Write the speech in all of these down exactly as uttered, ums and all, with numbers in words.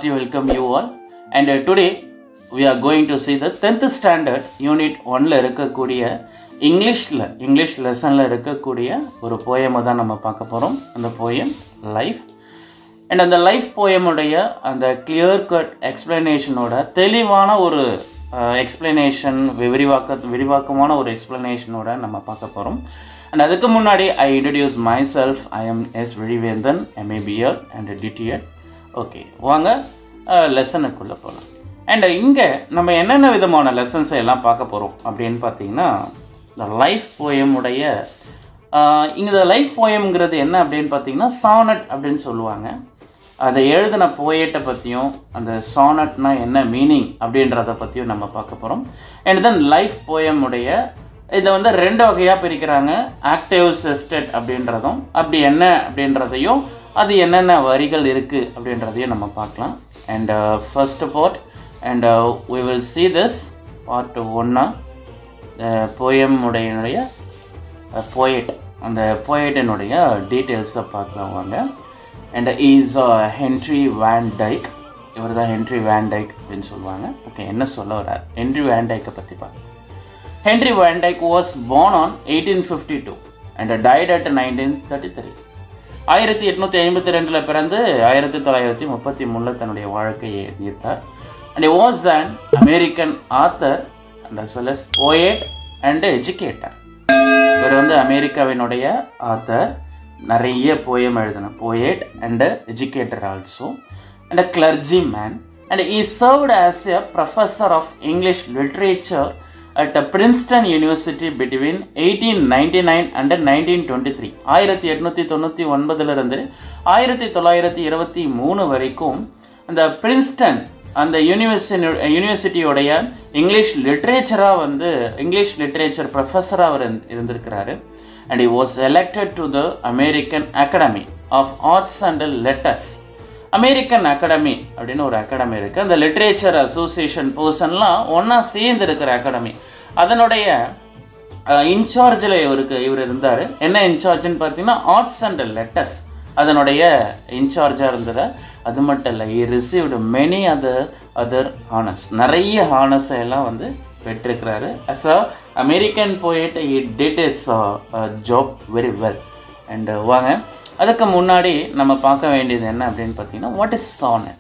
hearty welcome you all. And uh, today we are going to see the tenth standard unit one la இருக்கக்கூடிய இங்கிலீஷ்ல English லெசன்ல இருக்கக்கூடிய ஒரு போயமை தான் நம்ம பார்க்க போறோம். அந்த போயம் லைஃப். அண்ட் அந்த லைஃப் போயமுடைய அந்த கிளியர் கட் எக்ஸ்பிளனேஷனோட தெளிவான ஒரு எக்ஸ்பிளனேஷன் விரிவாக்க விரிவாக்கமான ஒரு எக்ஸ்பிளனேஷனோட நம்ம பார்க்க போகிறோம். அண்ட் அதுக்கு முன்னாடி I introduce myself. I am S Vizhivendhan, MA BL and DTEd. Okay, வாங்க லெசனுக்குள்ளே போகலாம். அண்ட் இங்கே நம்ம என்னென்ன விதமான லெசன்ஸை எல்லாம் பார்க்க போகிறோம் அப்படின்னு பார்த்தீங்கன்னா, இந்த லைஃப் போயமுடைய இங்கே லைஃப் போயம்ங்கிறது என்ன அப்படின்னு பார்த்தீங்கன்னா சானட் அப்படின்னு சொல்லுவாங்க. அதை எழுதின போயட்டை பற்றியும் அந்த சானட்னா என்ன மீனிங் அப்படின்றத பற்றியும் நம்ம பார்க்க போகிறோம். அண்ட் தென் லைஃப் போயமுடைய இதை வந்து ரெண்டு வகையாக பிரிக்கிறாங்க. ஆக்டிவ் செஸ்டட் அப்படின்றதும் அப்படி என்ன அப்படின்றதையும் அது என்னென்ன வரிகள் இருக்குது அப்படின்றதையும் நம்ம பார்க்கலாம். And first part and we will see this part ஒன்னா போயமுடைய போயட் அந்த போயட்டினுடைய டீட்டெயில்ஸை பார்க்கலாம் வாங்க. And is Henry Van Dyke தான் ஹென்ரி வேன் டைக் அப்படின்னு சொல்லுவாங்க. ஓகே, என்ன சொல்ல வர்றார் ஹென்ரி வேன் டைக்கை பற்றி பார்க்கலாம். Henry Van Dyke was born on eighteen fifty-two and died at nineteen thirty-three. ஆயிரத்தி எட்நூற்றி ஐம்பத்தி ரெண்டில் பிறந்து ஆயிரத்தி தொள்ளாயிரத்தி முப்பத்தி மூணில் தன்னுடைய வாழ்க்கையை நீர்த்தார். And he was an American author and as well as poet and educator. இவர் வந்து அமெரிக்காவினுடைய ஆத்தர், நிறைய போயம் எழுதின poet and educator also, and a clergyman, and he served as a professor of English literature at Princeton University between eighteen ninety-nine and nineteen twenty-three. ஆயிரத்தி எட்நூற்றி தொண்ணூற்றி ஒன்பதுலேருந்து ஆயிரத்தி தொள்ளாயிரத்தி இருபத்தி மூணு வரைக்கும் அந்த பிரின்ஸ்டன் அந்த யூனிவர்சிட்டி யூனிவர்சிட்டியோடைய இங்கிலீஷ் லிட்ரேச்சராக வந்து இங்கிலீஷ் லிட்ரேச்சர் ப்ரொஃபஸராக அவர் இருந்திருக்கிறாரு. And he was elected to the American Academy of Arts and Letters. American academy அப்படின்னு ஒரு அகாடமி இருக்குது. அந்த லிட்ரேச்சர் அசோசியேஷன் பர்சன்லாம் ஒன்றா சேர்ந்து இருக்கிற அகாடமி. அதனுடைய இன்சார்ஜில் இவருக்கு இவர் இருந்தார். என்ன இன்சார்ஜ்னு பார்த்தீங்கன்னா ஆர்ட்ஸ் அண்ட் லெட்டர்ஸ் அதனுடைய இன்சார்ஜாக இருந்தது. அது மட்டும் இல்லை, he received many other other honors. நிறைய ஹானர்ஸை எல்லாம் வந்து பெற்றிருக்கிறாரு. as a American poet he did his uh, job very well. அண்ட் வாங்க, அதுக்கு முன்னாடி நம்ம பார்க்க வேண்டியது என்ன அப்படின்னு பார்த்தீங்கன்னா, what is sonnet?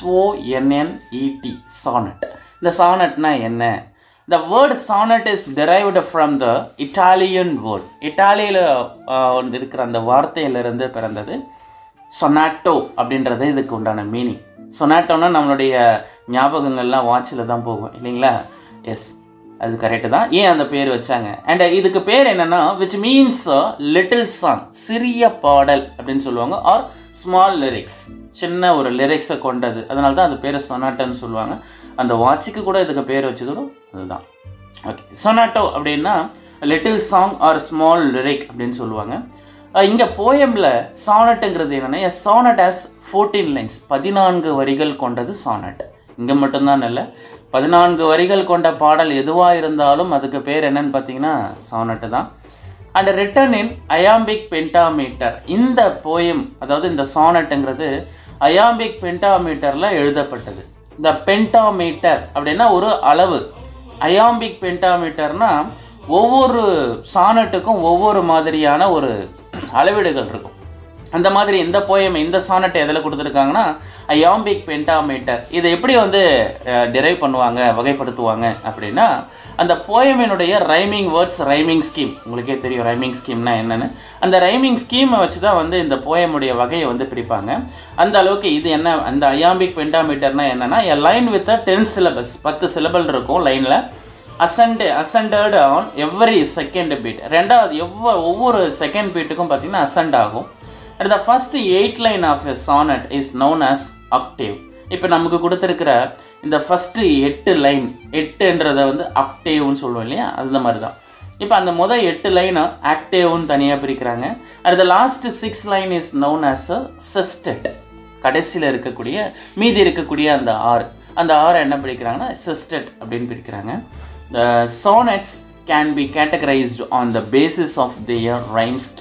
S O N N E T sonnet. இந்த சானட்னா என்ன? The word sonnet is derived from the Italian word. இட்டாலியில் இருக்கிற அந்த வார்த்தையிலிருந்து பிறந்தது சொனாட்டோ அப்படின்றது இதுக்கு உண்டான மீனிங். சொனாட்டோன்னா நம்மளுடைய ஞாபகங்கள்லாம் வாட்சில் தான் போகும் இல்லைங்களா? எஸ், அது கரெக்டு தான். ஏன் அந்த பேர் வச்சாங்க? அண்ட் இதுக்கு பேர் என்னன்னா, விச் மீன்ஸ் லிட்டில் சாங், சிறிய பாடல் அப்படின்னு சொல்லுவாங்க. ஆர் ஸ்மால் லிரிக்ஸ், சின்ன ஒரு லிரிக்ஸை கொண்டது. அதனால தான் அது பேர் சொனாட்டோன்னு சொல்லுவாங்க. அந்த வாட்சுக்கு கூட இதுக்கு பேர் வச்சதோட அதுதான். ஓகே, சொனாட்டோ அப்படின்னா little song or small lyric அப்படின்னு சொல்லுவாங்க. இங்கே போயமில் சானட்டுங்கிறது என்னன்னா, a sonnet as fourteen lines, பதினான்கு வரிகள் கொண்டது சானட். இங்கே மட்டும்தான் இல்லை, பதினான்கு வரிகள் கொண்ட பாடல் எதுவாக இருந்தாலும் அதுக்கு பேர் என்னன்னு பார்த்தீங்கன்னா சானட்டு தான். And written in iambic pentameter. இந்த போயம் அதாவது இந்த சானட்டுங்கிறது அயாம்பிக் பென்டாமீட்டரில் எழுதப்பட்டது. இந்த பென்டாமீட்டர் அப்படின்னா ஒரு அளவு. அயாம்பிக் பென்டாமீட்டர்னா ஒவ்வொரு சானட்டுக்கும் ஒவ்வொரு மாதிரியான ஒரு அளவீடுகள் இருக்கும். அந்த மாதிரி இந்த போயம் இந்த சானட் எதில் கொடுத்துருக்காங்கன்னா அயாம்பிக் பென்டாமீட்டர். இதை எப்படி வந்து டிரைவ் பண்ணுவாங்க, வகைப்படுத்துவாங்க அப்படின்னா, அந்த போயமினுடைய ரைமிங் வேர்ட்ஸ், ரைமிங் ஸ்கீம், உங்களுக்கே தெரியும் ரைமிங் ஸ்கீம்னா என்னென்னு. அந்த ரைமிங் ஸ்கீமை வச்சு தான் வந்து இந்த போயமுடைய வகையை வந்து பிரிப்பாங்க. அந்த அளவுக்கு இது என்ன, அந்த அயாம்பிக் பென்டாமீட்டர்னா என்னன்னா, a line with ten syllables, பத்து சிலபல் இருக்கும் லைனில். Accent accented on every second beat. ரெண்டாவது எவ்வளோ ஒவ்வொரு செகண்ட் பீட்டுக்கும் பார்த்தீங்கன்னா அசண்ட் ஆகும். And the first eight line of a sonnet is known as octave. இப்போ நமக்கு கொடுத்துருக்கிற இந்த ஃபஸ்ட்டு எட்டு லைன், எட்டுன்றதை வந்து அக்டேவ்னு சொல்லுவோம் இல்லையா, அந்த மாதிரி தான். இப்போ அந்த முதல் எட்டு லைனை ஆக்டேவ்னு தனியாக பிரிக்கிறாங்க. And the last six line is known as a sestet. கடைசியில் இருக்கக்கூடிய மீதி இருக்கக்கூடிய அந்த ஆறு, அந்த ஆறு என்ன பிரிக்கிறாங்கன்னா செஸ்டட் அப்படின்னு பிரிக்கிறாங்க. The sonnets can be categorized on the basis of their rhyme scheme.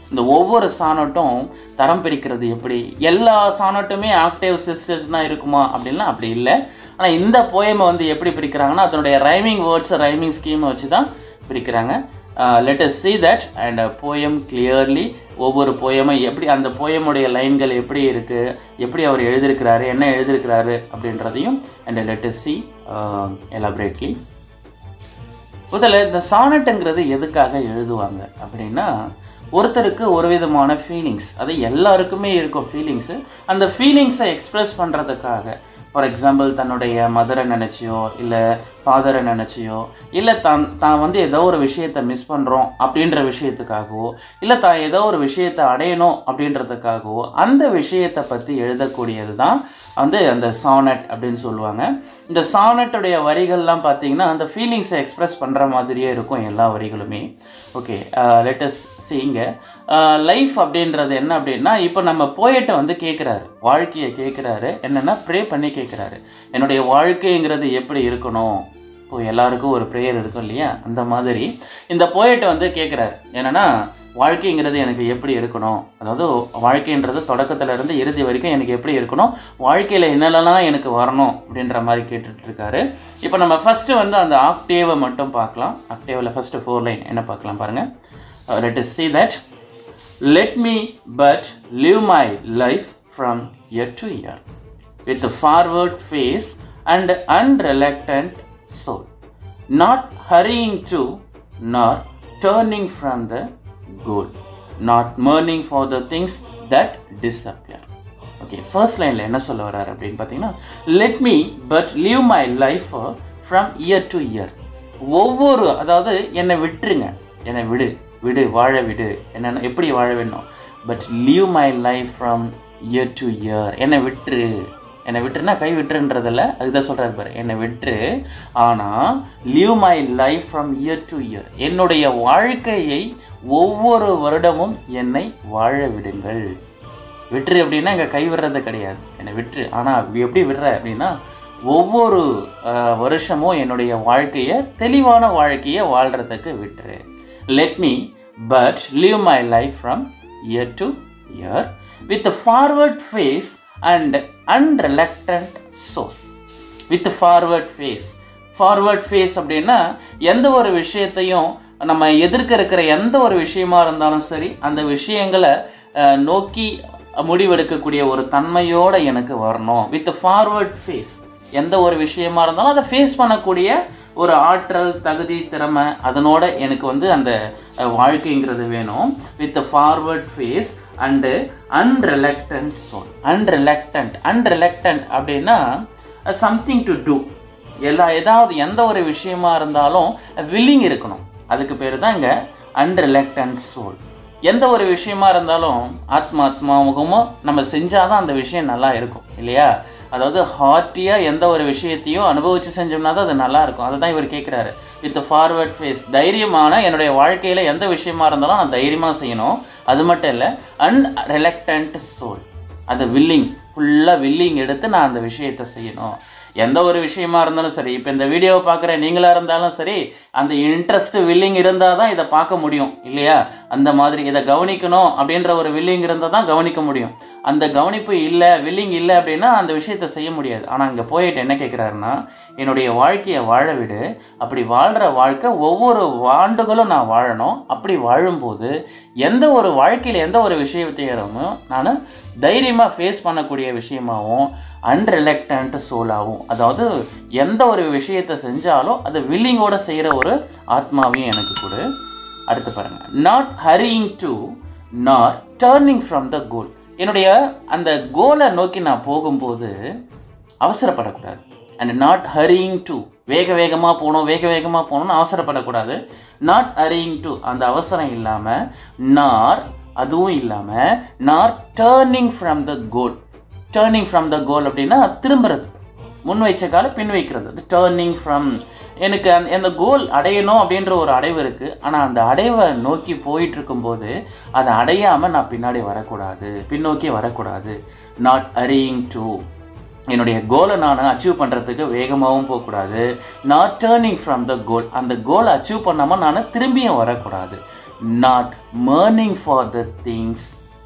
இந்த ஒவ்வொரு சானட்டும் தரம் பிரிக்கிறது எப்படி, எல்லா சானட்டுமே ஆக்டேவ் சிஸ்டர்ஸ்னா இருக்குமா அப்படின்னா அப்படி இல்லை. ஆனால் இந்த போயமை வந்து எப்படி பிரிக்கிறாங்கன்னா அதனுடைய ரைமிங் வேர்ட்ஸ் ரைமிங் ஸ்கீமை வச்சு தான் பிரிக்கிறாங்க. Let us see that and poem clearly. ஒவ்வொரு போயமை எப்படி அந்த போயமுடைய லைன்கள் எப்படி இருக்கு, எப்படி அவர் எழுதியிருக்கிறாரு, என்ன எழுதியிருக்கிறாரு அப்படின்றதையும் and let us see uh, elaborately. முதல்ல இந்த சானட்டுங்கிறது எதுக்காக எழுதுவாங்க அப்படின்னா ஒருத்தருக்கு ஒரு விதமான ஃபீலிங்ஸ், அது எல்லாருக்குமே இருக்கும் ஃபீலிங்ஸு, அந்த ஃபீலிங்ஸை எக்ஸ்பிரஸ் பண்ணுறதுக்காக. ஃபார் எக்ஸாம்பிள் தன்னுடைய மதரை நினச்சியோ இல்லை ஃபாதரை நினச்சியோ இல்லை தான் தான் வந்து ஏதோ ஒரு விஷயத்தை மிஸ் பண்ணுறோம் அப்படின்ற விஷயத்துக்காகவோ இல்லை தான் ஏதோ ஒரு விஷயத்தை அடையணும் அப்படின்றதுக்காகவோ அந்த விஷயத்தை பற்றி எழுதக்கூடியது தான் வந்து அந்த சானட் அப்படின்னு சொல்லுவாங்க. இந்த சானட்டுடைய வரிகள்லாம் பார்த்தீங்கன்னா அந்த ஃபீலிங்ஸை எக்ஸ்பிரஸ் பண்ணுற மாதிரியே இருக்கும் எல்லா வரிகளுமே. ஓகே, லெட் அஸ் see இங்க லைஃப் அப்படின்றது என்ன அப்படின்னா இப்போ நம்ம போயிட்ட வந்து கேட்குறாரு, வாழ்க்கையை கேட்குறாரு, என்னென்னா ப்ரே பண்ணி கேட்குறாரு என்னுடைய வாழ்க்கைங்கிறது எப்படி இருக்கணும். இப்போ எல்லாருக்கும் ஒரு ப்ரேயர் இருக்கும் இல்லையா, அந்த மாதிரி இந்த போயிட்ட வந்து கேட்குறாரு என்னென்னா வாழ்க்கைங்கிறது எனக்கு எப்படி இருக்கணும், அதாவது வாழ்க்கைன்றது தொடக்கத்துல இருந்து இறுதி வரைக்கும் எனக்கு எப்படி இருக்கணும், வாழ்க்கையில் என்னென்னலாம் எனக்கு வரணும் அப்படின்ற மாதிரி கேட்டுட்டு இருக்காரு. இப்போ நம்ம ஃபர்ஸ்ட் வந்து அந்த ஆக்டேவை மட்டும் பார்க்கலாம். ஆக்டேவில் ஃபர்ஸ்ட் ஃபோர் லைன் என்ன பார்க்கலாம் பாருங்க. Let us see that. Let me but live my life from year to year with a forward face and unreluctant soul, not hurrying to nor turning from the goal, not mourning for the things that disappear. Okay, first line la enna solla varar appdin pathina, let me but live my life from year to year. ஒவ்வொரு அதாவது என்னை விட்டுருங்க, என்னை விடு விடு வாழ விடு, என்ன எப்படி வாழ வேணும், but leave my life from year to year. என்னை விட்டுரு, என்னை விட்டுருன்னா கை விட்டுருன்றதில்ல, அதுதான் சொல்கிறாரு பாரு, என்னை விட்டுரு. ஆனால் leave my life from year to year, என்னுடைய வாழ்க்கையை ஒவ்வொரு வருடமும் என்னை வாழ விடுங்கள். விட்டுரு அப்படின்னா இங்கே கை விடுறது கிடையாது, என்னை விட்டுரு. ஆனால் எப்படி விடுற அப்படின்னா ஒவ்வொரு வருஷமும் என்னுடைய வாழ்க்கையை தெளிவான வாழ்க்கையை வாழ்கிறதுக்கு விட்டுரு. Let me but live my life from year to year with a forward face and unreluctant soul. With a forward face. Forward face அப்படின்னா எந்த ஒரு விஷயத்தையும் நம்ம எதிர்க்க இருக்கிற எந்த ஒரு விஷயமா இருந்தாலும் சரி அந்த விஷயங்களை நோக்கி முடிவெடுக்கக்கூடிய ஒரு தன்மையோட எனக்கு வரணும். வித் ஃபார்வர்ட் ஃபேஸ், எந்த ஒரு விஷயமா இருந்தாலும் அதை ஃபேஸ் பண்ணக்கூடிய ஒரு ஆற்றல் தகுதி திறமை அதனோட எனக்கு வந்து அந்த வாழ்க்கைங்கிறது வேணும். With forward face and unreluctant soul. Unreluctant unreluctant அப்படின்னா சம்திங் டு டூ, எல்லா ஏதாவது எந்த ஒரு விஷயமா இருந்தாலும் வில்லிங் இருக்கணும், அதுக்கு பேர் தான் இங்கே அன்ரிலக்டன்ட் சோல். எந்த ஒரு விஷயமா இருந்தாலும் ஆத்மா ஆத்மா முகமும் நம்ம செஞ்சாதான் அந்த விஷயம் நல்லா இருக்கும் இல்லையா. அதாவது ஹார்ட்டியாக எந்த ஒரு விஷயத்தையும் அனுபவிச்சு செஞ்சோம்னா தான் அது நல்லா இருக்கும். அதை தான் இவர் கேட்குறாரு. வித் ஃபார்வர்ட் ஃபேஸ், தைரியமான என்னுடைய வாழ்க்கையில் எந்த விஷயமா இருந்தாலும் நான் தைரியமாக செய்யணும். அது மட்டும் இல்லை, அன்ரிலக்டன்ட் சோல், அது வில்லிங், ஃபுல்லாக வில்லிங் எடுத்து நான் அந்த விஷயத்தை செய்யணும். எந்த ஒரு விஷயமா இருந்தாலும் சரி, இப்போ இந்த வீடியோவை பார்க்குற நீங்களாக இருந்தாலும் சரி, அந்த இன்ட்ரெஸ்ட் வில்லிங் இருந்தால் தான் இதை பார்க்க முடியும் இல்லையா. அந்த மாதிரி இதை கவனிக்கணும் அப்படின்ற ஒரு வில்லிங் இருந்தால் தான் கவனிக்க முடியும். அந்த கவனிப்பு இல்லை, வில்லிங் இல்லை அப்படின்னா அந்த விஷயத்தை செய்ய முடியாது. ஆனால் இங்கே போயிட்டு என்ன கேட்குறாருன்னா என்னுடைய வாழ்க்கையை வாழ விடு, அப்படி வாழ்கிற வாழ்க்கை ஒவ்வொரு ஆண்டுகளும் நான் வாழணும். அப்படி வாழும்போது எந்த ஒரு வாழ்க்கையில் எந்த ஒரு விஷயத்தையும் நான் தைரியமாக ஃபேஸ் பண்ணக்கூடிய விஷயமாகவும் அன்ரிலக்டன்ட் சோலாகவும், அதாவது எந்த ஒரு விஷயத்தை செஞ்சாலும் அதை வில்லிங்கோட செய்கிற ஒரு ஆத்மாவையும் எனக்கு கொடு. அடுத்து பாருங்க, not hurrying to not turning from the goal. என்னுடைய அந்த கோலை நோக்கி நான் போகும்போது அவசரப்படக்கூடாது. அண்ட் நாட் ஹரியிங் டு, வேக வேகமாக போகணும் வேக வேகமாக போகணும்னு அவசரப்படக்கூடாது. நாட் ஹரியிங் டு, அந்த அவசரம் இல்லாமல், நார் அதுவும் இல்லாமல், not turning from the goal. Turning from the goal அப்படின்னா திரும்புறது, முன் வைச்ச கால பின் வைக்கிறது. டர்னிங் ஃப்ரம், எனக்கு அந்த அந்த கோல் அடையணும் அப்படின்ற ஒரு அடைவு இருக்குது. ஆனால் அந்த அடைவை நோக்கி போயிட்டு இருக்கும்போது அதை அடையாமல் நான் பின்னாடி வரக்கூடாது, பின்னோக்கி வரக்கூடாது. நாட் ஹரியிங் டு, என்னுடைய கோலை நான் அச்சீவ் பண்ணுறதுக்கு வேகமாகவும் போகக்கூடாது. Not turning from the goal, அந்த கோலை அச்சீவ் பண்ணாமல் நான் திரும்பியும் வரக்கூடாது. not mourning for the things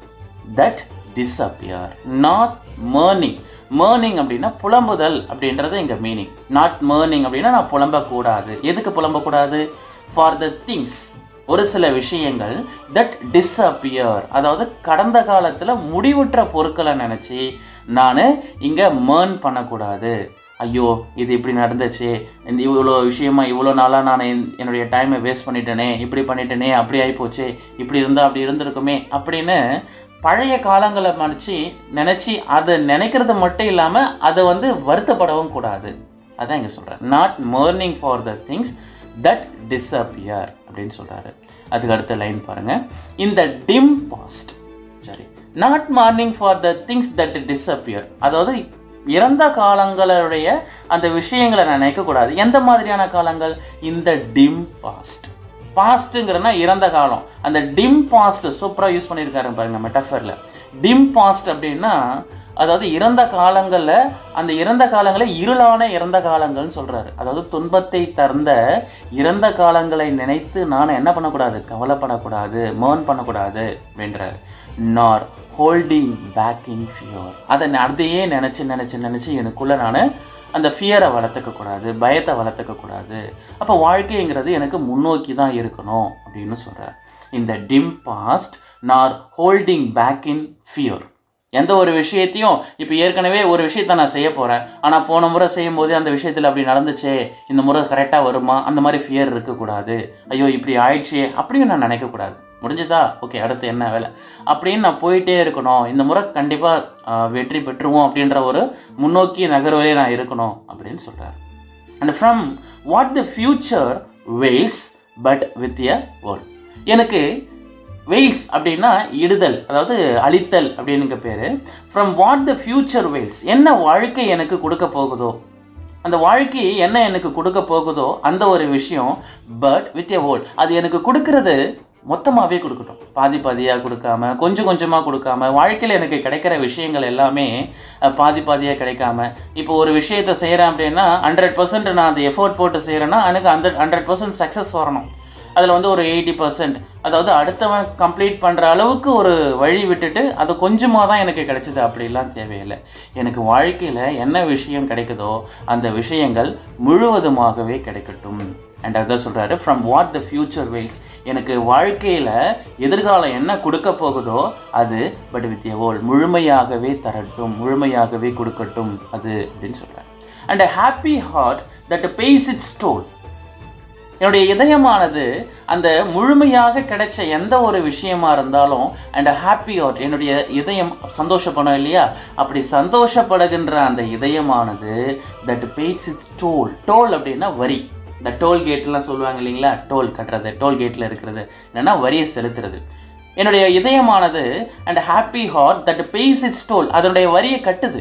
that disappear. Not mourning. Mourning அப்படின்னா புலம்புதல் அப்படின்றது இங்க மீனிங். Not mourning அப்படின்னா நான் புலம்ப கூடாது. எதுக்கு புலம்ப கூடாது? For the things, ஒரு சில விஷயங்கள் that disappear, அதாவது கடந்த காலத்துல முடிவுற்ற பொருட்களை நினைச்சு நான் இங்க mourn பண்ணக்கூடாது. ஐயோ இது இப்படி நடந்துச்சு, இந்த இவ்வளோ விஷயமா இவ்வளோ நாளாக நான் என்னுடைய டைமை வேஸ்ட் பண்ணிட்டேனே, இப்படி பண்ணிட்டேனே, அப்படி ஆகிப்போச்சு, இப்படி இருந்தால் அப்படி இருந்திருக்குமே அப்படின்னு பழைய காலங்களை மறைச்சி நினச்சி அதை நினைக்கிறது மட்டும் இல்லாமல் அதை வந்து வருத்தப்படவும் கூடாது. அதான் இங்கே சொல்கிறேன். Not mourning for the things that disappear அப்படின்னு சொல்கிறாரு. அதுக்கு அடுத்த லைன் பாருங்கள். இந்த டிம் பாஸ்ட், சரி, not mourning for the things that disappear, அதாவது இறந்த காலங்களுடைய அந்த விஷயங்களை நான் நினைக்கக்கூடாது. எந்த மாதிரியான காலங்கள்? இந்த டிம் பாஸ்ட். பாஸ்ட்டுங்கிறனா இறந்த காலம். அந்த டிம் பாஸ்ட் சூப்பராக யூஸ் பண்ணியிருக்காரு பாருங்க மெட்டாஃபரில். டிம் பாஸ்ட் அப்படின்னா அதாவது இறந்த காலங்களில், அந்த இறந்த காலங்களை இருளான இறந்த காலங்கள்னு சொல்கிறாரு. அதாவது துன்பத்தை தந்த இறந்த காலங்களை நினைத்து நான் என்ன பண்ணக்கூடாது? கவலைப்படக்கூடாது, மர்ன் பண்ணக்கூடாது அப்படின்றாரு. நார் ஹோல்டிங் பேக் இன் ஃபியர், அதை அதையே நினச்சி நினச்சி நினச்சி எனக்குள்ளே நான் அந்த ஃபியரை வளர்த்துக்கக்கூடாது, பயத்தை வளர்த்துக்கக்கூடாது. அப்போ வாழ்க்கைங்கிறது எனக்கு முன்னோக்கி தான் இருக்கணும் அப்படின்னு சொல்கிறார். இந்த dim past nor holding back in fear. எந்த ஒரு விஷயத்தையும் இப்போ ஏற்கனவே ஒரு விஷயத்த நான் செய்ய போகிறேன், ஆனால் போன முறை செய்யும் போதே அந்த விஷயத்தில் அப்படி நடந்துச்சே, இந்த முறை கரெக்டாக வருமா, அந்த மாதிரி ஃபியர் இருக்கக்கூடாது. ஐயோ இப்படி ஆயிடுச்சே அப்படின்னு நான் நினைக்கக்கூடாது. முடிஞ்சுதா? ஓகே, அடுத்து என்ன வேலை அப்படின்னு நான் போயிட்டே இருக்கணும். இந்த முறை கண்டிப்பாக வெற்றி பெற்றுவோம் அப்படின்ற ஒரு முன்னோக்கி நகர்விலே நான் இருக்கணும் அப்படின்னு சொல்கிறார். And from what the future veils but with a world. எனக்கு வெயில்ஸ் அப்படின்னா இடுதல், அதாவது அழித்தல் அப்படின்னு பேர். From what the future veils, என்ன வாழ்க்கை எனக்கு கொடுக்க போகுதோ, அந்த வாழ்க்கை என்ன எனக்கு கொடுக்க போகுதோ அந்த ஒரு விஷயம், பட் வித் எ வேர்ல்ட், அது எனக்கு கொடுக்கறது மொத்தமாகவே கொடுக்கட்டும். பாதி பாதியாக கொடுக்காம, கொஞ்சம் கொஞ்சமாக கொடுக்காம, வாழ்க்கையில் எனக்கு கிடைக்கிற விஷயங்கள் எல்லாமே பாதி பாதியாக கிடைக்காம. இப்போ ஒரு விஷயத்தை செய்கிறேன் அப்படின்னா ஹண்ட்ரட் பர்சன்ட் நான் அந்த எஃபோர்ட் போட்டு செய்கிறேன்னா எனக்கு அந்த ஹண்ட்ரட் பர்சன்ட் சக்ஸஸ் வரணும். அதில் வந்து ஒரு எயிட்டி பர்சன்ட், அதாவது அடுத்தவன் கம்ப்ளீட் பண்ணுற அளவுக்கு ஒரு வழி விட்டுட்டு அது கொஞ்சமாக தான் எனக்கு கிடைச்சிது அப்படிலாம் தேவையில்லை. எனக்கு வாழ்க்கையில் என்ன விஷயம் கிடைக்குதோ அந்த விஷயங்கள் முழுவதுமாகவே கிடைக்கட்டும். அண்ட் அதான் சொல்கிறாரு, from what the future veils, எனக்கு வாழ்க்கையில் எதிர்காலம் என்ன கொடுக்க போகுதோ அது பட் வித் எ வேர்ல்ட், முழுமையாகவே தரட்டும், முழுமையாகவே கொடுக்கட்டும் அது அப்படின்னு சொல்கிறார். And a happy heart that pays its toll, என்னுடைய இதயமானது அந்த முழுமையாக கிடைச்ச எந்த ஒரு விஷயமா இருந்தாலும், அண்ட் ஹாப்பி ஹார்ட், என்னுடைய இதயம் சந்தோஷப்படும் இல்லையா, அப்படி சந்தோஷப்படுகின்ற அந்த இதயமானது that pays its toll. Toll அப்படின்னா வரி. இந்த டோல்கேட்லாம் சொல்லுவாங்க இல்லைங்களா, டோல் கட்டுறது, டோல்கேட்டில் இருக்கிறது என்னன்னா வரியை செலுத்துறது. என்னுடைய இதயமானது and happy heart that pays its toll, அதனுடைய வரியை கட்டுது.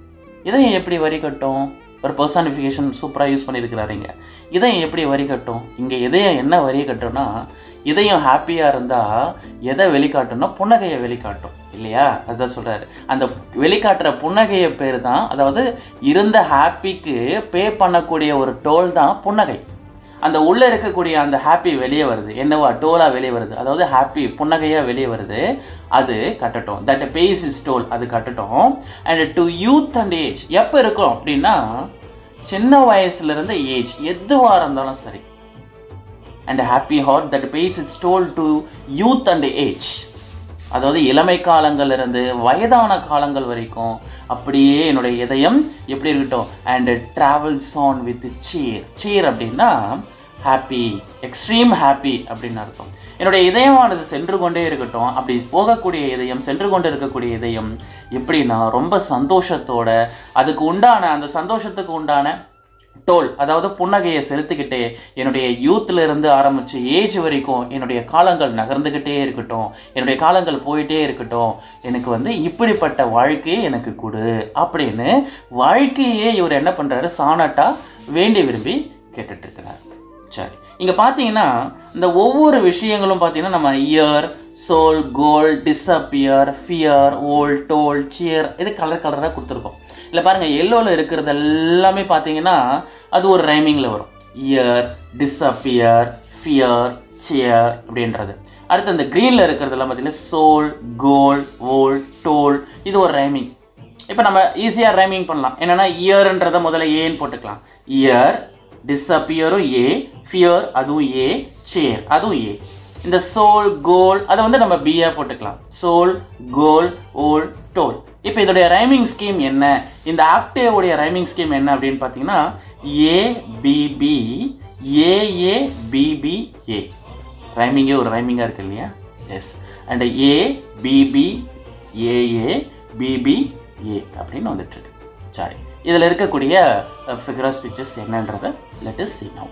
இதயம் எப்படி வரி கட்டும்? ஒரு பர்சானிஃபிகேஷன் சூப்பராக யூஸ் பண்ணியிருக்கிறாருங்க. இதயம் எப்படி வரி கட்டும்? இங்கே இதயம் என்ன வரி கட்டும்னா, இதயம் ஹாப்பியாக இருந்தால் எதை வெளிக்காட்டும்னா புன்னகையை வெளிக்காட்டும் இல்லையா? அதுதான் சொல்கிறாரு. அந்த வெளிக்காட்டுற புன்னகையை பேர் தான், அதாவது இருந்த ஹாப்பிக்கு பே பண்ணக்கூடிய ஒரு டோல் தான் புன்னகை. அந்த உள்ளே இருக்கக்கூடிய அந்த ஹாப்பி வெளியே வருது, என்னவா டோலாக வெளியே வருது, அதாவது ஹாப்பி புன்னகையாக வெளியே வருது, அது கட்டட்டும். தட் பேஸ் இஸ் டோல், அது கட்டட்டும். And to youth and age, எப்போ இருக்கும் அப்படின்னா சின்ன வயசுலேருந்து ஏஜ் எதுவாக இருந்தாலும் சரி. And happy heart that pays its toll to youth and age, அதாவது இளமை காலங்கள்லேருந்து வயதான காலங்கள் வரைக்கும் அப்படியே என்னுடைய இதயம் எப்படி இருக்கட்டும். அண்ட் ட்ராவல்ஸ் ஆன் வித் சீர். சீர் அப்படின்னா ஹாப்பி, எக்ஸ்ட்ரீம் ஹாப்பி அப்படின்னு அர்த்தம். என்னுடைய இதயமானது சென்று கொண்டே இருக்கட்டும். அப்படி போகக்கூடிய இதயம், சென்று கொண்டு இருக்கக்கூடிய இதயம் எப்படின்னா ரொம்ப சந்தோஷத்தோட, அதுக்கு உண்டான அந்த சந்தோஷத்துக்கு உண்டான டோல், அதாவது புன்னகையை செலுத்திக்கிட்டே என்னுடைய யூத்தில் இருந்து ஆரம்பித்து ஏஜ் வரைக்கும் என்னுடைய காலங்கள் நகர்ந்துக்கிட்டே இருக்கட்டும், என்னுடைய காலங்கள் போயிட்டே இருக்கட்டும், எனக்கு வந்து இப்படிப்பட்ட வாழ்க்கையை எனக்கு கொடு அப்படின்னு வாழ்க்கையே இவர் என்ன பண்ணுறாரு, சானட்டாக வேண்டி விரும்பி கேட்டுட்டு இருக்கிறார். சரி, இங்கே பார்த்தீங்கன்னா இந்த ஒவ்வொரு விஷயங்களும் பார்த்தீங்கன்னா நம்ம year, soul, goal, disappear, fear, whole, toll, cheer, இது கலர் கலராக கொடுத்துருக்கோம். இல்லை பாருங்கள், எல்லோவில் இருக்கிறது எல்லாமே பார்த்தீங்கன்னா அது ஒரு ரைமிங்கில் வரும். இயர், டிஸப்பியர், ஃபியர், chair அப்படின்றது. அடுத்து அந்த கிரீன்ல இருக்கிறதெல்லாம் பார்த்தீங்கன்னா soul, goal, wool, told. இது ஒரு ரைமிங். இப்போ நம்ம ஈஸியாக ரைமிங் பண்ணலாம். என்னன்னா இயர்ன்றதை முதல்ல ஏன்னு போட்டுக்கலாம். இயர், டிஸப்பியரும் ஏ, ஃபியர் அதுவும் ஏ, சேர் அதுவும் ஏ. இந்த சோல், கோல் அதை வந்து நம்ம பியா போட்டுக்கலாம். Soul, goal, whole, toll. இப்போ இதோடைய ரைமிங் ஸ்கீம் என்ன, இந்த ஆக்டேவ் உடைய ரைமிங் ஸ்கீம் என்ன அப்படின்னு பார்த்தீங்கன்னா A B B A A B B A. ரைமிங்கே ஒரு ரைமிங்காக இருக்கு இல்லையா? Yes. And A B B A A B B A அப்படின்னு வந்துட்டு இருக்கு. சரி, இதில் இருக்கக்கூடிய ஃபிகர் ஆஃப் ஸ்பீச்சஸ் என்னன்றதை let us see now.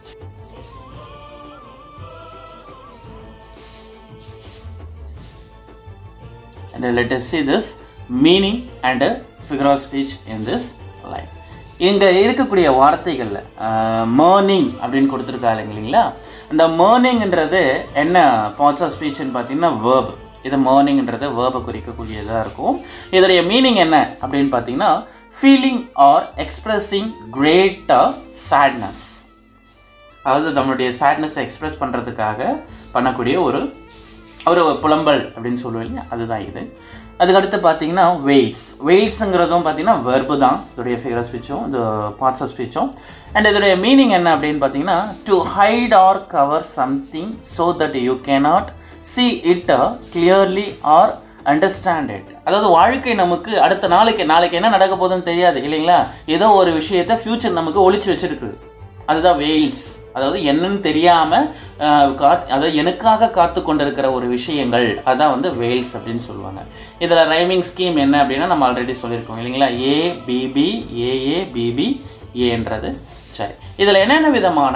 And let us see this meaning and figure of speech in this line. இங்க இருக்கக்கூடிய வார்த்தைகள்ல மார்னிங் அப்படின்னு கொடுத்துருக்காங்க இல்லைங்களா? அந்த மார்னிங்ன்றது என்ன பார்ட்ஸ் ஆஃப் ஸ்பீச்னு பார்த்தீங்கன்னா வேர்ப். இது மார்னிங்ன்றது வேர்பை குறிக்கக்கூடியதாக இருக்கும். இதோடைய மீனிங் என்ன அப்படின்னு பார்த்தீங்கன்னா feeling or expressing greater sadness. அதாவது நம்மளுடைய சேட்னஸை எக்ஸ்பிரஸ் பண்ணுறதுக்காக பண்ணக்கூடிய ஒரு ஒரு புலம்பல் அப்படின்னு சொல்லுவோம் இல்லையா? அதுதான் இது. அதுக்கடுத்து பார்த்தீங்கன்னா வெயிட்ஸ். வெயிட்ஸுங்கிறதும் பார்த்தீங்கன்னா வெர்பு தான் இதோடைய ஃபிகர் ஆஃப் ஸ்பீச்சும் இந்த பார்ட்ஸ் ஆஃப் ஸ்பீச்சும். அண்ட் இதோடைய மீனிங் என்ன அப்படின்னு பார்த்தீங்கன்னா to hide or cover something so that you cannot see it clearly or understand it. அதாவது வாழ்க்கை நமக்கு அடுத்த நாளைக்கு நாளைக்கு என்ன நடக்க போகுதுன்னு தெரியாது இல்லைங்களா? ஏதோ ஒரு விஷயத்தை ஃபியூச்சர் நமக்கு ஒளிச்சு வச்சிருக்கு. அதுதான் வெயில்ஸ். அதாவது என்னன்னு தெரியாம அதாவது எனக்காக காத்து கொண்டிருக்கிற ஒரு விஷயங்கள் அதான் வந்து வெயில்ஸ் அப்படின்னு சொல்லுவாங்க. இதுல ரைமிங் ஸ்கீம் என்ன அப்படின்னா நம்ம ஆல்ரெடி சொல்லியிருக்கோம் இல்லைங்களா? ஏ பிபி ஏஏ பிபி ஏன்றது. சரி, இதுல என்னென்ன விதமான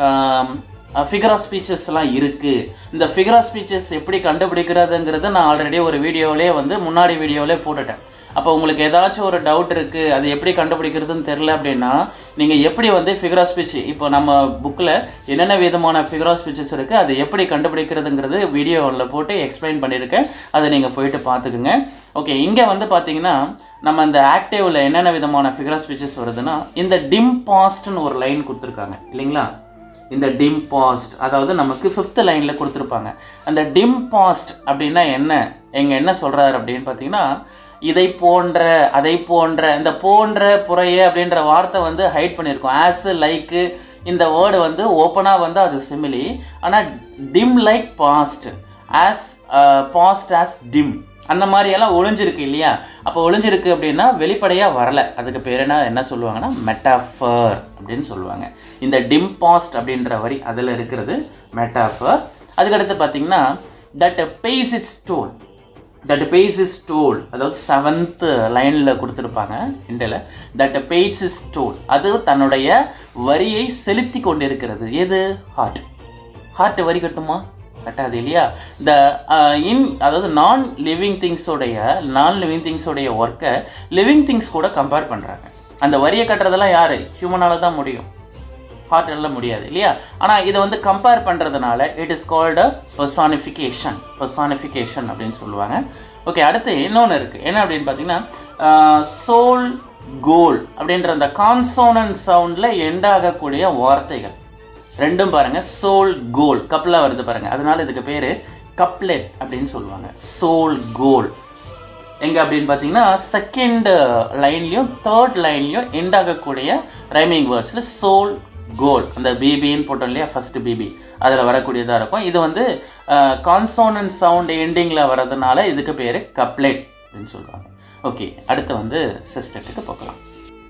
ஃபிகர் ஆஃப் ஸ்பீச்சஸ் எல்லாம் இருக்கு, இந்த ஃபிகர் ஆஃப் ஸ்பீச்சஸ் எப்படி கண்டுபிடிக்கிறதுங்கிறது நான் ஆல்ரெடி ஒரு வீடியோவிலே வந்து முன்னாடி வீடியோவிலே போட்டுட்டேன். அப்போ உங்களுக்கு ஏதாச்சும் ஒரு டவுட் இருக்கு, அது எப்படி கண்டுபிடிக்கிறதுன்னு தெரியல அப்படின்னா நீங்க எப்படி வந்து ஃபிகர் ஆஃப் ஸ்பீச் இப்போ நம்ம புக்ல என்னென்ன விதமான ஃபிகர் ஆஃப் ஸ்பீச்சஸ் இருக்கு அதை எப்படி கண்டுபிடிக்கிறதுங்கிறது வீடியோவில் போட்டு எக்ஸ்பிளைன் பண்ணியிருக்கேன். அதை நீங்க போயிட்டு பார்த்துக்குங்க. ஓகே, இங்க வந்து பாத்தீங்கன்னா நம்ம இந்த ஆக்டிவ்ல என்னென்ன விதமான ஃபிகர் ஆஃப் ஸ்பீச்சஸ் வருதுன்னா இந்த டிம் பாஸ்ட்னு ஒரு லைன் கொடுத்துருக்காங்க இல்லைங்களா? இந்த டிம் பாஸ்ட் அதாவது நமக்கு ஃபிஃப்த் லைன்ல கொடுத்துருப்பாங்க. அந்த டிம் பாஸ்ட் அப்படின்னா என்ன, எங்க என்ன சொல்றாரு அப்படின்னு பார்த்தீங்கன்னா இதை போன்ற அதை போன்ற இந்த போன்ற புறைய அப்படின்ற வார்த்தை வந்து ஹைட் பண்ணியிருக்கோம். ஆஸ் லைக்கு இந்த வேர்டு வந்து ஓப்பனா வந்து அது சிமிலி. ஆனால் dim like past, as past as dim அந்த மாதிரி எல்லாம் ஒளிஞ்சிருக்கு இல்லையா? அப்போ ஒளிஞ்சிருக்கு அப்படின்னா வெளிப்படையா வரல. அதுக்கு பேர் என்ன என்ன சொல்லுவாங்கன்னா மெட்டாஃபர் அப்படின்னு சொல்லுவாங்க. இந்த டிம் பாஸ்ட் அப்படின்ற வரி அதில் இருக்கிறது மெட்டாஃபர். அதுக்கடுத்து பார்த்தீங்கன்னா that pays its toll. That pays is toll அதாவது செவன்த் லைன்ல கொடுத்துருப்பாங்க இண்டில். தட் பேஸ் இஸ் டோல் அது தன்னுடைய வரியை செலுத்தி கொண்டிருக்கிறது. எது? ஹார்ட். ஹார்ட் வரி கட்டுமா? கட்டாது இல்லையா? இந்த இன் அதாவது நான் லிவிங் திங்ஸோடைய நான் லிவிங் திங்ஸோடைய ஒர்க்கை லிவிங் திங்ஸ் கூட கம்பேர் பண்றாங்க. அந்த வரியை கட்டுறதெல்லாம் யாரு? ஹியூமனால தான் முடியும், ஹார்ட் எல்லாம் முடியாது இல்லையா? ஆனால் இதை வந்து கம்பேர் பண்ணுறதுனால it is called personification. Personification அப்படின்னு சொல்லுவாங்க. ஓகே, அடுத்து இன்னொன்று இருக்குது. என்ன அப்படின்னு பார்த்தீங்கன்னா சோல், கோல் அப்படின்ற அந்த கான்சோனன்ட் சவுண்டில் எண்ட் ஆகக்கூடிய வார்த்தைகள் ரெண்டும் பாருங்க. சோல், கோல் கப்லாக வருது பாருங்க. அதனால இதுக்கு பேர் கப்லெட் அப்படின்னு சொல்லுவாங்க. சோல், கோல் எங்க அப்படின்னு பார்த்தீங்கன்னா செகண்ட் லைன்லையும் தேர்ட் லைன்லையும் எண்ட் ஆகக்கூடிய ரைமிங் வேர்ட்ஸில் சோல், கோல் அந்த பிபின்னு போட்டோம் இல்லையா? ஃபர்ஸ்ட் பிபி அதில் வரக்கூடியதாக இருக்கும். இது வந்து கான்சோனன்ட் சவுண்ட் எண்டிங்கில் வர்றதுனால இதுக்கு பேர் கப்லெட் அப்படின்னு சொல்லுவாங்க. ஓகே, அடுத்து வந்து சிஸ்டெட்டுக்கு போகலாம்.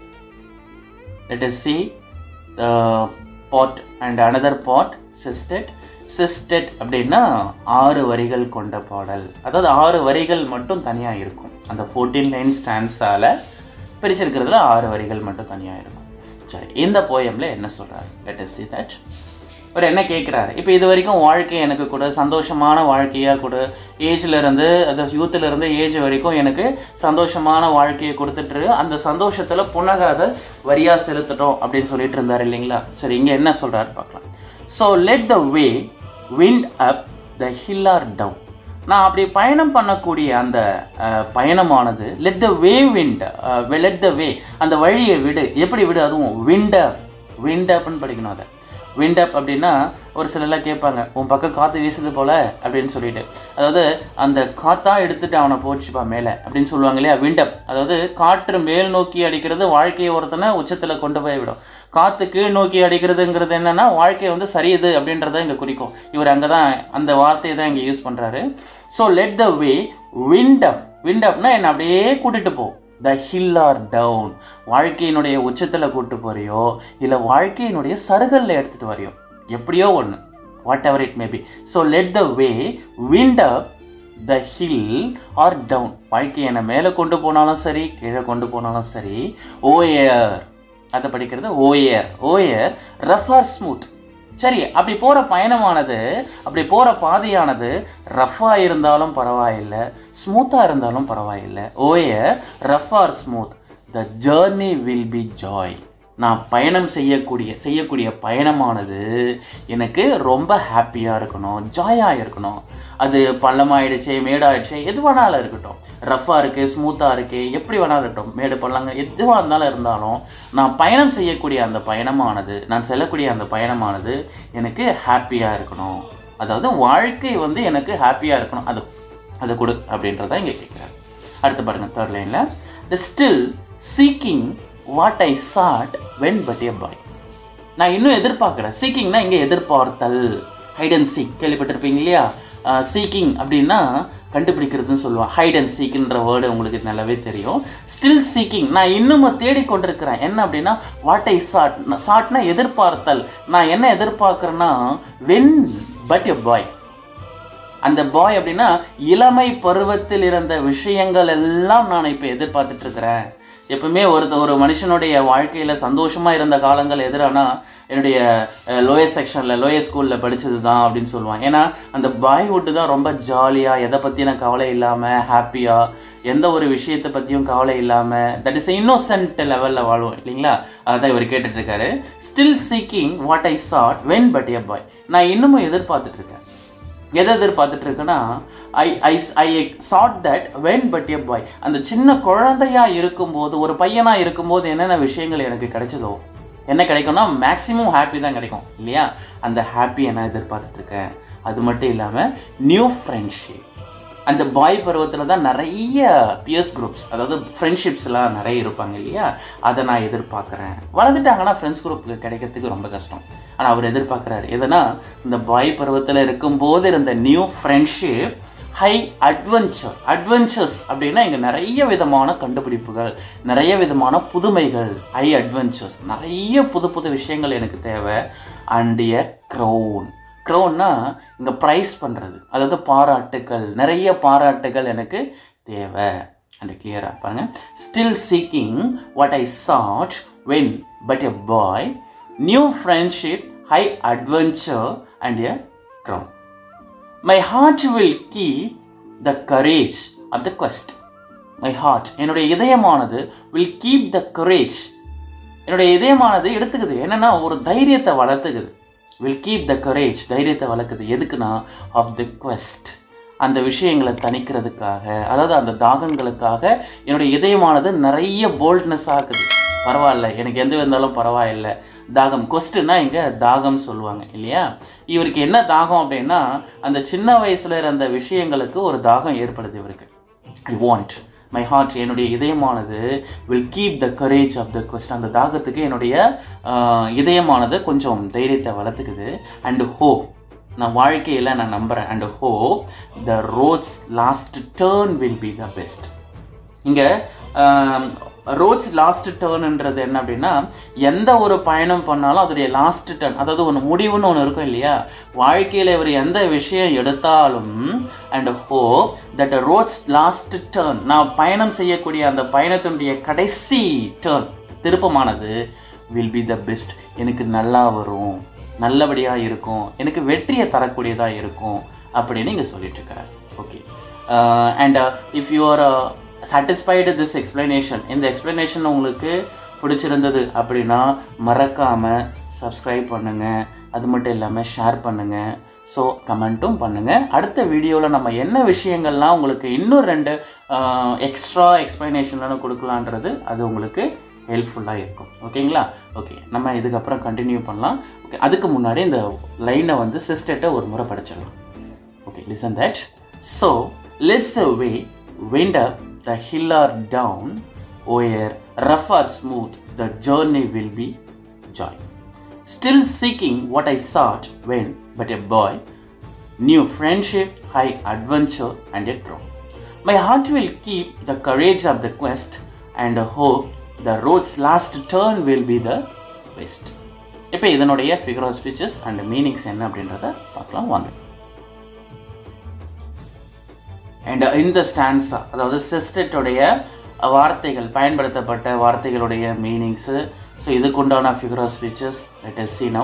Let us see the pot and another pot, sestet. Sestet அப்படின்னா ஆறு வரிகள் கொண்ட பாடல். அதாவது ஆறு வரிகள் மட்டும் தனியாக இருக்கும். அந்த ஃபோர்டீன் லைன் ஸ்டான்ஸால பிரிச்சிருக்கிறதுல ஆறு வரிகள் மட்டும் தனியாக இருக்கும். சரி, இந்த போயம்ல என்ன சொல்றாரு? Let us see that. ஒரு என்ன கேட்குறாரு? இப்போ இது வரைக்கும் வாழ்க்கை எனக்கு கூட சந்தோஷமான வாழ்க்கையாக கூட ஏஜ்ல இருந்து அதாவது யூத்ல இருந்து ஏஜ் வரைக்கும் எனக்கு சந்தோஷமான வாழ்க்கையை கொடுத்துட்டு அந்த சந்தோஷத்துல புனகாத வரியா செலுத்தட்டும் அப்படின்னு சொல்லிட்டு இருந்தாரு இல்லைங்களா? சரி, இங்க என்ன சொல்றாரு பார்க்கலாம். So let the way wind up the hill or down. நான் அப்படி பயணம் பண்ணக்கூடிய அந்த பயணமானது let the way wind let the way அந்த வழியை விடு. எப்படி விடு? அதுவும் விண்ட் அப். விண்ட் அப்னு படிக்கணும். அதை wind up அப்படின்னா ஒரு சிலர்லாம் கேட்பாங்க உன் பக்கம் காற்று வீசுது போல அப்படின்னு சொல்லிட்டு, அதாவது அந்த காற்றா எடுத்துட்டு அவனை போச்சுப்பா மேலே அப்படின்னு சொல்லுவாங்க இல்லையா. wind up அதாவது காற்று மேல் நோக்கி அடிக்கிறது வாழ்க்கையை ஒருத்தனை உச்சத்தில் கொண்டு போய் விடும். காற்று கீழ் நோக்கி அடிக்கிறதுங்கிறது என்னன்னா வாழ்க்கையை வந்து சரியுது அப்படின்றத இங்கே குறிக்கும். இவர் அங்கே தான் அந்த வார்த்தையை தான் இங்கே யூஸ் பண்ணுறாரு. So let the way wind up. wind upனா என்ன அப்படியே கூட்டிகிட்டு போ. த ஹில் ஆர் டவுன், வாழ்க்கையினுடைய உச்சத்தில் கூட்டு போறியோ இல்லை வாழ்க்கையினுடைய சருகல்ல எடுத்துகிட்டு வரையோ, எப்படியோ ஒன்று, whatever it may be. So let the way wind up the hill or down, வாழ்க்கையை என்னை மேலே கொண்டு போனாலும் சரி கீழே கொண்டு போனாலும் சரி. ஓயர் அதை படிக்கிறது o'er. O'er rough or smooth. சரி, அப்படி போகிற பயணமானது அப்படி போகிற பாதையானது ரஃப்பாக இருந்தாலும் பரவாயில்லை, ஸ்மூத்தாக இருந்தாலும் பரவாயில்லை. O'er rough or smooth, the journey will be joy. நான் பயணம் செய்யக்கூடிய செய்யக்கூடிய பயணமானது எனக்கு ரொம்ப ஹாப்பியாக இருக்கணும், ஜாயாக இருக்கணும். அது பள்ளமாயிடுச்சு மேடாயிடுச்சு எது வேணாலும் இருக்கட்டும், ரஃப்பாக இருக்குது ஸ்மூத்தாக இருக்குது எப்படி வேணாலும் இருக்கட்டும், மேடு பள்ளங்க எதுவாக இருந்தாலும் இருந்தாலும் நான் பயணம் செய்யக்கூடிய அந்த பயணமானது நான் செல்லக்கூடிய அந்த பயணமானது எனக்கு ஹாப்பியாக இருக்கணும். அதாவது வாழ்க்கை வந்து எனக்கு ஹாப்பியாக இருக்கணும், அது அது கொடு அப்படின்றத இங்கே கேட்குறாரு. அடுத்து பாருங்கள் தேர்ட் லைனில், the still seeking what I sought when but a boy. நான் இன்னும் எதிர்பார்க்குறேன். சீக்கிங்னா இங்கே எதிர்பார்த்தல், ஹைட் அண்ட் சீக் கேள்விப்பட்டிருப்பீங்க இல்லையா. சீக்கிங் அப்படின்னா கண்டுபிடிக்கிறதுன்னு சொல்லுவான். ஹைட் அண்ட் சீக்குன்ற வேர்டு உங்களுக்கு நல்லாவே தெரியும். ஸ்டில் சீக்கிங், நான் இன்னும் தேடிக்கொண்டிருக்கிறேன். என்ன அப்படின்னா வாட் ஐ சாட், சாட்னா எதிர்பார்த்தல். நான் என்ன எதிர்பார்க்குறேன்னா வென் பட் எ பாய், அந்த பாய் அப்படின்னா இளமை பருவத்தில் இருந்த விஷயங்கள் எல்லாம் நான் இப்போ எதிர்பார்த்துட்டு இருக்கிறேன். எப்பவுமே ஒரு ஒரு மனுஷனுடைய வாழ்க்கையில் சந்தோஷமாக இருந்த காலங்கள் எதிரானா என்னுடைய லோயர் செக்ஷனில் லோயர் ஸ்கூலில் படித்தது தான் அப்படின்னு சொல்லுவான். ஏன்னா அந்த பாய்வுட்டு தான் ரொம்ப ஜாலியாக, எதை பற்றின கவலை இல்லாமல் ஹாப்பியாக, எந்த ஒரு விஷயத்தை பற்றியும் கவலை இல்லாமல், தட் இஸ் இன்னோசென்ட் லெவலில் வாழ்வோம் இல்லைங்களா. அதான் இவர் கேட்டுட்ருக்காரு. Still seeking what I sought when but a boy. நான் இன்னமும் எதிர்பார்த்துட்ருக்கேன். எதை எதிர்பார்த்துட்டு இருக்குன்னா I I I sought that when but a boy. அந்த சின்ன குழந்தையா இருக்கும்போது, ஒரு பையனா இருக்கும்போது என்னென்ன விஷயங்கள் எனக்கு கிடைச்சதோ, என்ன கிடைக்கும்னா மேக்ஸிமம் ஹாப்பி தான் கிடைக்கும் இல்லையா. அந்த ஹாப்பி என்ன எதிர்பார்த்துட்டு இருக்கேன். அது மட்டும் இல்லாமல் நியூ ஃப்ரெண்ட்ஷிப். அந்த பாய் பருவத்தில் தான் நிறைய பியர்ஸ் குரூப்ஸ், அதாவது ஃப்ரெண்ட்ஷிப்ஸ்லாம் நிறைய இருப்பாங்க இல்லையா, அதை நான் எதிர்பார்க்குறேன். வளர்ந்துட்டாங்கன்னா ஃப்ரெண்ட்ஸ் குரூப் கிடைக்கிறதுக்கு ரொம்ப கஷ்டம். ஆனால் அவர் எதிர்பார்க்குறாரு எதனா இந்த பாய் பருவத்தில் இருக்கும்போது இருந்த new friendship, high adventure. Adventures அப்படின்னா இங்கே நிறைய விதமான கண்டுபிடிப்புகள், நிறைய விதமான புதுமைகள். ஹை அட்வென்ச்சர்ஸ், நிறைய புது புது விஷயங்கள் எனக்கு தேவை. And a crown. க்ரௌன்னா இங்கே ப்ரைஸ் பண்ணுறது, அதாவது பாராட்டுக்கள், நிறைய பாராட்டுகள் எனக்கு தேவை. அண்ட் கிளியராக பாருங்க. Still seeking what I sought when but a boy, new friendship, high adventure and a crown. My heart will keep the courage of the quest. My heart, என்னுடைய இதயமானது வில் கீப் த கரேஜ். என்னுடைய இதயமானது எடுத்துக்குது, என்னன்னா ஒரு தைரியத்தை வளர்த்துக்குது. Will keep the courage, தைரியத்தை வளர்க்குது. எதுக்குன்னா ஆஃப் த குவெஸ்ட், அந்த விஷயங்களை தணிக்கிறதுக்காக, அதாவது அந்த தாகங்களுக்காக என்னுடைய இதயமானது நிறைய போல்ட்னஸ் ஆகுது. பரவாயில்ல, எனக்கு எந்த இருந்தாலும் பரவாயில்லை. தாகம், கொஸ்டின்னா இங்கே தாகம் சொல்லுவாங்க இல்லையா. இவருக்கு என்ன தாகம் அப்படின்னா அந்த சின்ன வயசுல இருந்த விஷயங்களுக்கு ஒரு தாகம் ஏற்படுது இவருக்கு. ஐ வாண்ட் மை ஹார்ட், என்னுடைய இதயமானது will keep the courage of the quest. அந்த தாகத்துக்கு என்னுடைய இதயமானது கொஞ்சம் தைரியத்தை வளர்த்துக்குது. அண்ட் ஹோப், நான் வாழ்க்கையில் நான் நம்புகிறேன். And hope the roads last turn will be the best. இங்கே ரோட்ஸ் லாஸ்ட் டேர்ன்ன்றது என்ன அப்படின்னா எந்த ஒரு பயணம் பண்ணாலும் அதோடைய லாஸ்ட் டேர்ன், அதாவது ஒன்று முடிவுன்னு ஒன்று இருக்கும் இல்லையா. வாழ்க்கையில் இவர் எந்த விஷயம் எடுத்தாலும் and hope that roads last turn, நான் பயணம் செய்யக்கூடிய அந்த பயணத்தினுடைய கடைசி டேர்ன், திருப்பமானது வில் பி த பெஸ்ட், எனக்கு நல்லா வரும், நல்லபடியாக இருக்கும், எனக்கு வெற்றியை தரக்கூடியதாக இருக்கும் அப்படின்னு இங்கே சொல்லிட்டு இருக்கிறார். Okay, and if you are satisfied this explanation, இந்த எக்ஸ்பிளனேஷன் உங்களுக்கு பிடிச்சிருந்தது அப்படின்னா மறக்காமல் சப்ஸ்கிரைப் பண்ணுங்கள். அது மட்டும் இல்லாமல் ஷேர் பண்ணுங்கள். ஸோ கமெண்ட்டும் பண்ணுங்கள். அடுத்த வீடியோவில் நம்ம என்ன விஷயங்கள்லாம் உங்களுக்கு இன்னும் ரெண்டு எக்ஸ்ட்ரா எக்ஸ்பிளனேஷன்லாம் கொடுக்கலான்றது அது உங்களுக்கு ஹெல்ப்ஃபுல்லாக இருக்கும். ஓகேங்களா? ஓகே, நம்ம இதுக்கப்புறம் கண்டினியூ பண்ணலாம். ஓகே, அதுக்கு முன்னாடி இந்த லைனை வந்து சிஸ்டர்கிட்ட ஒரு முறை படிச்சிடலாம். Okay, listen that. So let's the way wind up the hill or down, where rough or smooth the journey will be joy. Still seeking what I sought when but a boy, new friendship, high adventure and a crown. My heart will keep the courage of the quest and hope the road's last turn will be the best. இப்போ இதனுடைய figure of speeches and meanings என்ன அப்படின்றத பார்க்கலாம் வாங்க. And இந்த stanza, அதாவது சிஸ்டத்துடைய வார்த்தைகள், பயன்படுத்தப்பட்ட வார்த்தைகளுடைய மீனிங்ஸு, ஸோ இதுக்குண்டான figure of speeches let us see now.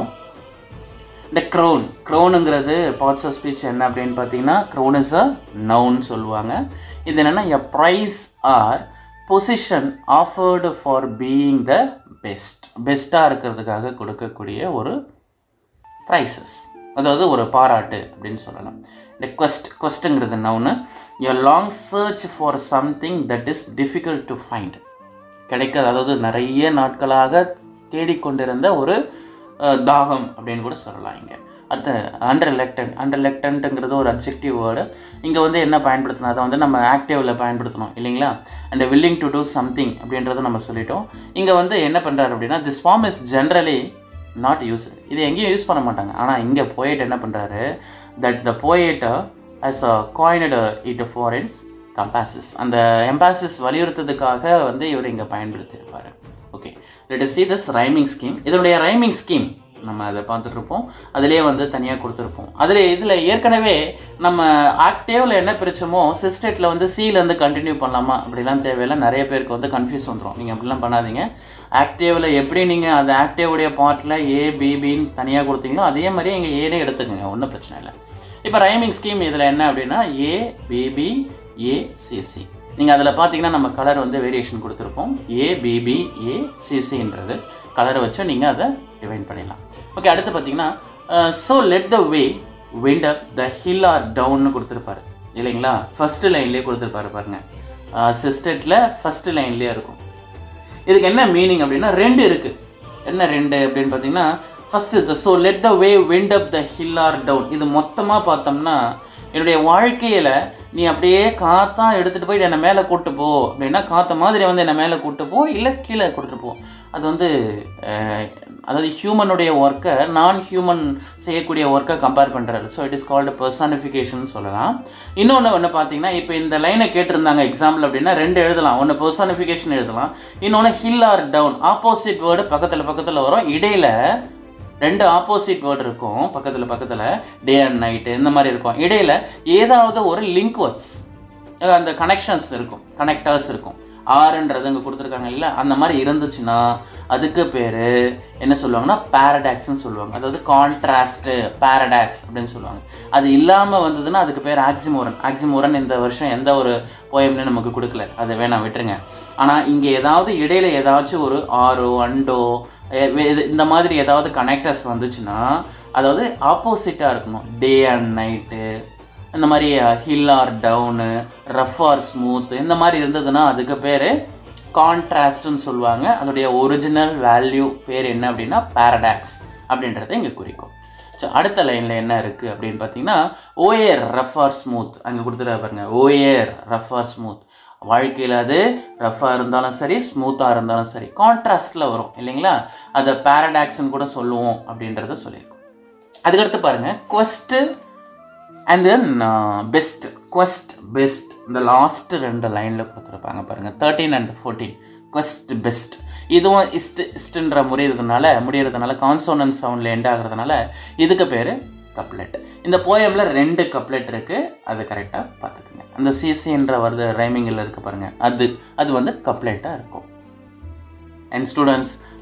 இந்த க்ரௌன், க்ரௌனுங்கிறது பார்ட்ஸ் ஆஃப் ஸ்பீச் என்ன அப்படின்னு பார்த்தீங்கன்னா, க்ரௌன் இஸ் அ நவுன் சொல்லுவாங்க. இது என்னென்னா a prize or position offered for being the best, பெஸ்ட்டாக இருக்கிறதுக்காக கொடுக்கக்கூடிய ஒரு ப்ரைஸஸ், அதாவது ஒரு பாராட்டு அப்படின்னு சொல்லலாம். இந்த quest, questங்கிறது noun. a long search for something that is difficult to find, கிடைக்காது, அதாவது நிறைய நாட்களாக தேடிக்கொண்டிருந்த ஒரு தாகம் அப்படின்னு கூட சொல்லலாம். இங்கே அடுத்து அண்டர்லெக்டன்ட், அண்டர்லெக்டன்ட்டுங்கிறது ஒரு அப்ஜெக்டிவ் வேர்டு. இங்கே வந்து என்ன பயன்படுத்தணும், அதை வந்து நம்ம ஆக்டிவில் பயன்படுத்தணும் இல்லைங்களா. And willing to do something அப்படின்றத நம்ம சொல்லிட்டோம். இங்கே வந்து என்ன பண்ணுறாரு அப்படின்னா, this form is generally not used, இது எங்கேயும் யூஸ் பண்ண மாட்டாங்க. ஆனால் இங்கே poet என்ன பண்ணுறாரு, that the poet has coined it for its emphasis, அந்த emphasis வலியுறுத்ததுக்காக வந்து இவர் இங்கே பயன்படுத்தியிருப்பார். Okay, let us see this rhyming scheme. இதனுடைய ரைமிங் ஸ்கீம் நம்ம அதை பார்த்துட்டு இருப்போம். அதிலே வந்து தனியாக கொடுத்துருப்போம். அதில் இதில் ஏற்கனவே நம்ம ஆக்டிவில் என்ன பிரிச்சோமோ, சிஸ்டேட்டில் வந்து சிலேருந்து கண்டினியூ பண்ணலாமா அப்படிலாம் தேவையில்லை. நிறைய பேருக்கு வந்து கன்ஃபியூஸ் வந்துடும். நீங்கள் அப்படிலாம் பண்ணாதீங்க. ஆக்டிவில் எப்படி நீங்கள் அந்த ஆக்டிவுடைய பார்ட்டில் ஏ பிபின்னு தனியாக கொடுத்தீங்களோ அதே மாதிரியே இங்கே ஏனே எடுத்துக்கோங்க, ஒன்றும் பிரச்சனை இல்லை. இப்போ ரைமிங் ஸ்கீம் இதில் என்ன அப்படின்னா, ஏ பிபி ஏ சிசி. நீங்கள் அதில் பார்த்தீங்கன்னா நம்ம கலர் வந்து வேரியேஷன் கொடுத்துருப்போம். ஏ பிபி ஏ சிசின்றது கலரை வச்சு நீங்கள் அதை டிவைன் பண்ணிடலாம். ஓகே, அடுத்து பார்த்தீங்கன்னா so let the way wind up the hill or டவுன்னு கொடுத்துருப்பாரு இல்லைங்களா. ஃபர்ஸ்ட் லைன்லேயே கொடுத்துருப்பாரு பாருங்க, சிஸ்டேட்டில் ஃபர்ஸ்ட் லைன்லேயே இருக்கும். இதுக்கு என்ன மீனிங் அப்படின்னா, ரெண்டு இருக்கு. என்ன ரெண்டு அப்படின்னு பார்த்தீங்கன்னா, first the so let the way wind up the hill or down. இது மொத்தமாக பார்த்தோம்னா, என்னுடைய வாழ்க்கையில் நீ அப்படியே காற்றா எடுத்துகிட்டு போய் என்னை மேலே கூட்டு போ அப்படின்னா, காற்ற மாதிரி வந்து என்னை மேலே கூட்டு போ, இல்லை கீழே கூட்டு போ. அது வந்து அதாவது ஹியூமனுடைய ஒர்க்கை நான் ஹியூமன் செய்யக்கூடிய ஒர்க்கை கம்பேர் பண்ணுறாரு. So it is called personification சொல்லலாம். இன்னொன்று ஒன்று பார்த்தீங்கன்னா, இப்போ இந்த லைனை கேட்டிருந்தாங்க எக்ஸாம்பிள் அப்படின்னா ரெண்டு எழுதலாம். ஒன்று பர்சானிஃபிகேஷன் எழுதலாம், இன்னொன்று hill or down. Opposite word பக்கத்தில் பக்கத்தில் வரும். இடையில ரெண்டு ஆப்போசிட் வேர்டு இருக்கும், பக்கத்தில் பக்கத்தில் டே அண்ட் நைட்டு இந்த மாதிரி இருக்கும். இடையில ஏதாவது ஒரு லிங்க் வேர்ட்ஸ், அந்த கனெக்ஷன்ஸ் இருக்கும், கனெக்டர்ஸ் இருக்கும். ஆறுன்றது இங்கே கொடுத்துருக்காங்க இல்லை, அந்த மாதிரி இருந்துச்சுன்னா அதுக்கு பேர் என்ன சொல்லுவாங்கன்னா பேரடாக்ஸ்ன்னு சொல்லுவாங்க. அதாவது கான்ட்ராஸ்ட் பேரடாக்ஸ் அப்படின்னு சொல்லுவாங்க. அது இல்லாமல் வந்ததுன்னா அதுக்கு பேர் ஆக்சிமோரன். ஆக்சிமோரன் இந்த வருஷம் எந்த ஒரு போயம்னு நமக்கு கொடுக்கல, அதை வேணாம் விட்டுருங்க. ஆனால் இங்கே ஏதாவது இடையில ஏதாச்சும் ஒரு ஆரோ அண்டோ இந்த மாதிரி ஏதாவது கனெக்டர்ஸ் வந்துச்சுன்னா, அதாவது ஆப்போசிட்டாக இருக்கணும். டே அண்ட் நைட்டு இந்த மாதிரி, hill or down, rough or smooth இந்த மாதிரி இருந்ததுன்னா அதுக்கு பேர் கான்ட்ராஸ்ட்னு சொல்லுவாங்க. அதோடைய ஒரிஜினல் வேல்யூ பேர் என்ன அப்படின்னா பேரடாக்ஸ் அப்படின்றத இங்கே குறிக்கும். ஸோ அடுத்த லைனில் என்ன இருக்குது அப்படின்னு பார்த்தீங்கன்னா, ஓஏர் ரஃப் ஆர் ஸ்மூத் அங்கே கொடுத்துட்டு பாருங்க. ஓஏர் ரஃப் ஆர் ஸ்மூத், வாழ்க்கையில் அது ரஃபாக இருந்தாலும் சரி ஸ்மூத்தாக இருந்தாலும் சரி கான்ட்ராஸ்டில் வரும் இல்லைங்களா. அதை பேரடாக்ஸ்ன்னு கூட சொல்லுவோம் அப்படின்றத சொல்லியிருக்கோம். அதுக்கடுத்து பாருங்கள், quest and then best. Quest best இந்த லாஸ்ட் ரெண்டு லைனில் கொடுத்துருப்பாங்க பாருங்கள், thirteen and fourteen. Quest best இதுவும் இஸ்ட் இஸ்ட்ன்ற முடியறதுனால முடியறதுனால கான்சோனன்ட் சவுண்டில் எண்ட் ஆகுறதுனால இதுக்கு பேர் கப்லெட். இந்த போயமில் ரெண்டு கப்லெட் இருக்குது, அது கரெக்டாக பார்த்துக்குங்க. அந்த சிசின்ற வருது ரைமிங்கில் இருக்குது பாருங்கள், அது அது வந்து கப்லெட்டாக இருக்கும். And students,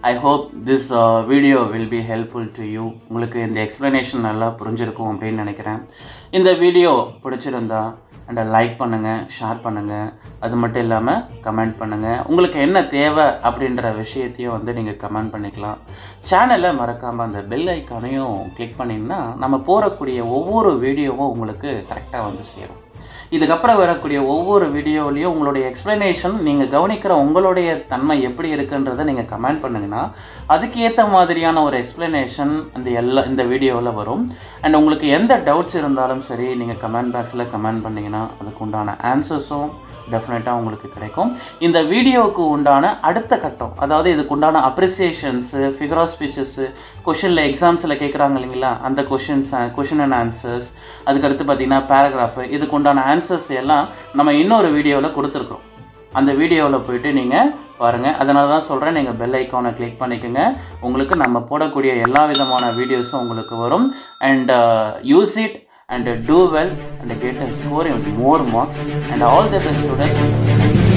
I hope this uh, video will be helpful to you. உங்களுக்கு இந்த explanation நல்லா புரிஞ்சிருக்கும் அப்படினு நினைக்கிறேன். இந்த வீடியோ பிடிச்சிருந்தா and லைக் பண்ணுங்க, ஷேர் பண்ணுங்க. அது மட்டும் இல்லாம கமெண்ட் பண்ணுங்க. உங்களுக்கு என்ன தேவை அப்படிங்கற விஷயத்தையும் வந்து நீங்க கமெண்ட் பண்ணிக்கலாம். சேனலை மறக்காம அந்த பெல் ஐகானையும் கிளிக் பண்ணீங்கன்னா நம்ம போறக்கூடிய ஒவ்வொரு வீடியோவும் உங்களுக்கு கரெக்ட்டா வந்து சேரும். இதுக்கப்புறம் வரக்கூடிய ஒவ்வொரு வீடியோலையும் உங்களுடைய எக்ஸ்பிளனேஷன் நீங்கள் கவனிக்கிற உங்களுடைய தன்மை எப்படி இருக்குன்றதை நீங்கள் கமெண்ட் பண்ணுங்கன்னா அதுக்கு ஏற்ற மாதிரியான ஒரு எக்ஸ்பிளனேஷன் அந்த எல்லா இந்த வீடியோவில் வரும். அண்ட் உங்களுக்கு எந்த டவுட்ஸ் இருந்தாலும் சரி நீங்கள் கமெண்ட் பாக்ஸில் கமெண்ட் பண்ணிங்கன்னா அதுக்கு உண்டான ஆன்சர்ஸும் டெஃபினட்டாக உங்களுக்கு கிடைக்கும். இந்த வீடியோவுக்கு உண்டான அடுத்த கட்டம், அதாவது இதுக்கு உண்டான அப்ரிசியேஷன்ஸு, ஃபிகர் ஆஃப் ஸ்பீச்சஸ்ஸு, கொஷினில் எக்ஸாம்ஸில் கேட்குறாங்க இல்லைங்களா, அந்த கொஷின்ஸ் கொஷின் அண்ட் ஆன்சர்ஸ், அதுக்கடுத்து பார்த்தீங்கன்னா பேராகிராஃபு, இதுக்கு உண்டான ஆன்சர்ஸ் எல்லாம் நம்ம இன்னொரு வீடியோவில் கொடுத்துருக்கோம். அந்த வீடியோவில் போயிட்டு நீங்கள் பாருங்கள். அதனால தான் சொல்கிறேன், நீங்கள் பெல் ஐக்கானை கிளிக் பண்ணிக்கோங்க. உங்களுக்கு நம்ம போடக்கூடிய எல்லா விதமான வீடியோஸும் உங்களுக்கு வரும். And use it and do well and get a score in more marks and all the best students.